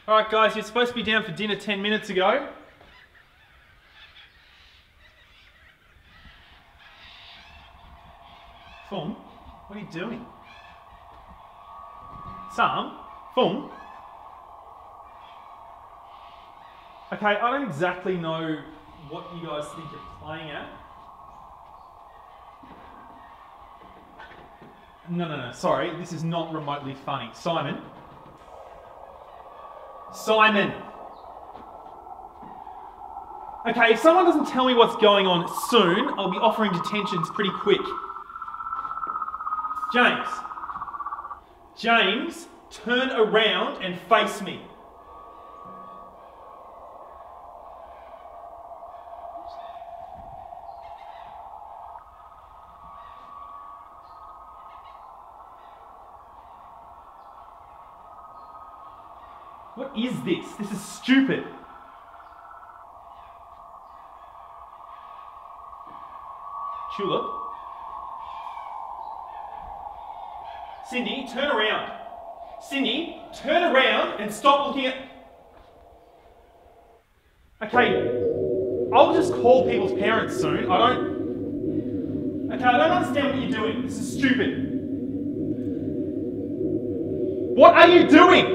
Alright guys, you're supposed to be down for dinner 10 minutes ago. Fung, what are you doing? Sam? Fung? Okay, I don't exactly know what you guys think you're playing at. No, sorry, this is not remotely funny. Simon? Simon! Okay, if someone doesn't tell me what's going on soon, I'll be offering detentions pretty quick. James. James, turn around and face me. What is this? This is stupid. Tulip? Cindy, turn around. Cindy, turn around and stop looking at... Okay, I'll just call people's parents soon. Okay, I don't understand what you're doing. This is stupid. What are you doing?